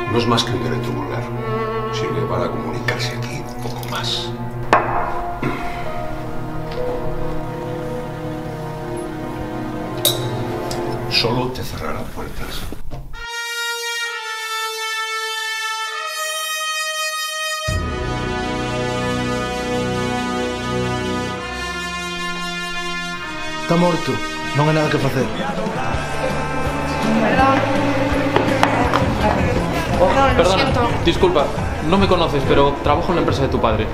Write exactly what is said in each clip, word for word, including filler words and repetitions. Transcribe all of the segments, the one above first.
No es más que un dialecto vulgar. Sirve para comunicarse aquí un poco más. Solo te cerrará puertas. Está morto, non hai nada que facer. Perdón. Oh, Perdón, lo perdona, siento. disculpa, no me conoces, pero trabajo en la empresa de tu padre.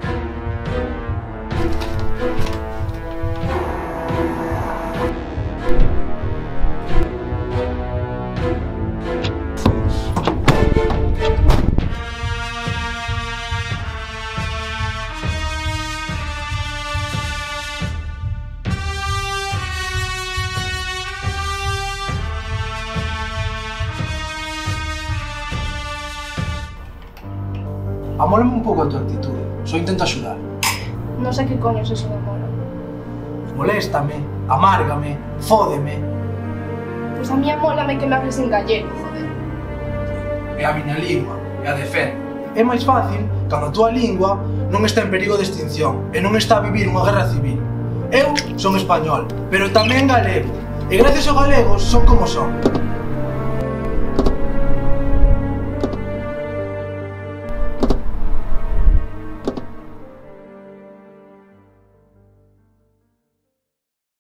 Amólame un pouco a tua actitude, só intento axudar. Non sei que coño se eso me mola. Moléstame, amárgame, fódeme. Pois a mía mólame que me hables en gallego, joder. É a miña lingua, e a defendo. É máis fácil cando a tua lingua non está en perigo de extinción e non está a vivir unha guerra civil. Eu son español, pero tamén galego, e gracias aos galegos son como son.